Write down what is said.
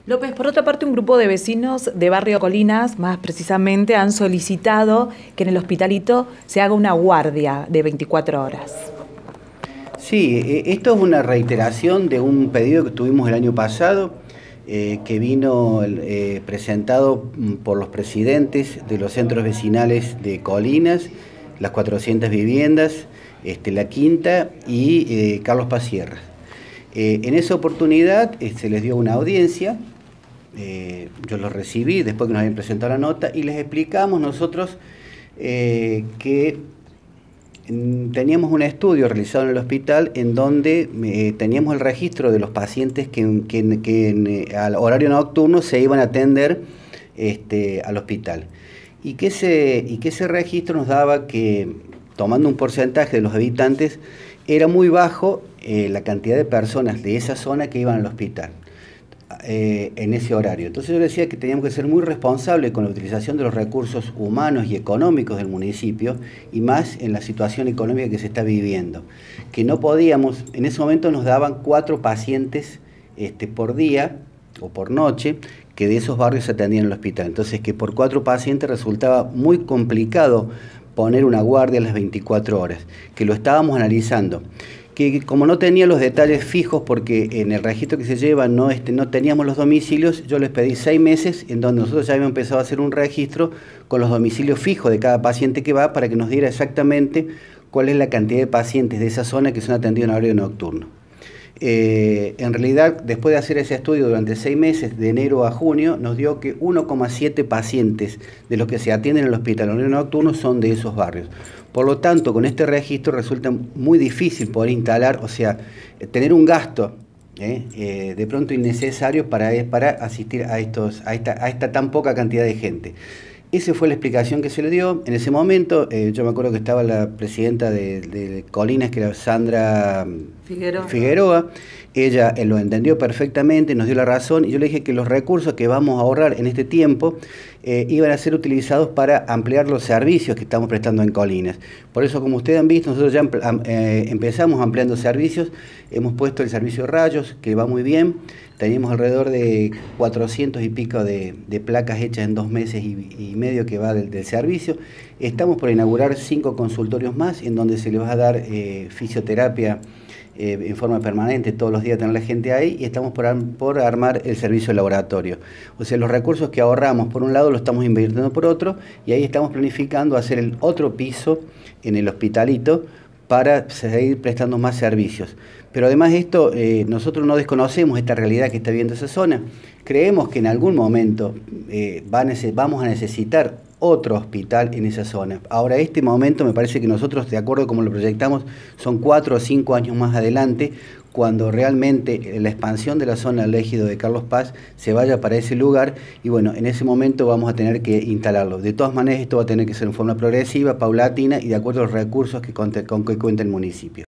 López, por otra parte, un grupo de vecinos de Barrio Colinas, más precisamente, han solicitado que en el Hospitalito se haga una guardia de 24 horas. Sí, esto es una reiteración de un pedido que tuvimos el año pasado, que vino presentado por los presidentes de los centros vecinales de Colinas, las 400 viviendas, La Quinta y Carlos Paz Sierra. En esa oportunidad se les dio una audiencia, yo los recibí después que nos habían presentado la nota y les explicamos nosotros que teníamos un estudio realizado en el hospital en donde teníamos el registro de los pacientes que al horario nocturno se iban a atender al hospital. Y que ese registro nos daba que, tomando un porcentaje de los habitantes, era muy bajo la cantidad de personas de esa zona que iban al hospital en ese horario. Entonces yo decía que teníamos que ser muy responsables con la utilización de los recursos humanos y económicos del municipio, y más en la situación económica que se está viviendo. Que no podíamos, en ese momento nos daban 4 pacientes por día o por noche, que de esos barrios se atendían en el hospital. Entonces que por 4 pacientes resultaba muy complicado poner una guardia a las 24 horas, que lo estábamos analizando. Que como no tenía los detalles fijos, porque en el registro que se lleva no teníamos los domicilios, yo les pedí 6 meses en donde nosotros ya habíamos empezado a hacer un registro con los domicilios fijos de cada paciente que va, para que nos diera exactamente cuál es la cantidad de pacientes de esa zona que son atendidos en horario nocturno. En realidad, después de hacer ese estudio durante 6 meses, de enero a junio, nos dio que 1,7 pacientes de los que se atienden en el hospital en horario nocturno son de esos barrios. Por lo tanto, con este registro resulta muy difícil poder instalar, o sea, tener un gasto de pronto innecesario para asistir a esta tan poca cantidad de gente. Esa fue la explicación que se le dio. En ese momento, yo me acuerdo que estaba la presidenta de Colinas, que era Sandra Figueroa. Ella lo entendió perfectamente, nos dio la razón, y yo le dije que los recursos que vamos a ahorrar en este tiempo iban a ser utilizados para ampliar los servicios que estamos prestando en Colinas. Por eso, como ustedes han visto, nosotros ya empezamos ampliando servicios. Hemos puesto el servicio de rayos, que va muy bien. Teníamos alrededor de 400 y pico de placas hechas en 2 meses y medio que va del servicio. Estamos por inaugurar 5 consultorios más, en donde se les va a dar fisioterapia en forma permanente, todos los días tener la gente ahí, y estamos por armar el servicio de laboratorio. O sea, los recursos que ahorramos por un lado los estamos invirtiendo por otro, y ahí estamos planificando hacer el otro piso en el Hospitalito para seguir prestando más servicios. Pero además de esto, nosotros no desconocemos esta realidad que está viviendo esa zona. Creemos que en algún momento vamos a necesitar otro hospital en esa zona. Ahora, este momento me parece que nosotros, de acuerdo a como lo proyectamos, son 4 o 5 años más adelante, cuando realmente la expansión de la zona del ejido de Carlos Paz se vaya para ese lugar, y bueno, en ese momento vamos a tener que instalarlo. De todas maneras, esto va a tener que ser en forma progresiva, paulatina y de acuerdo a los recursos con que cuenta el municipio.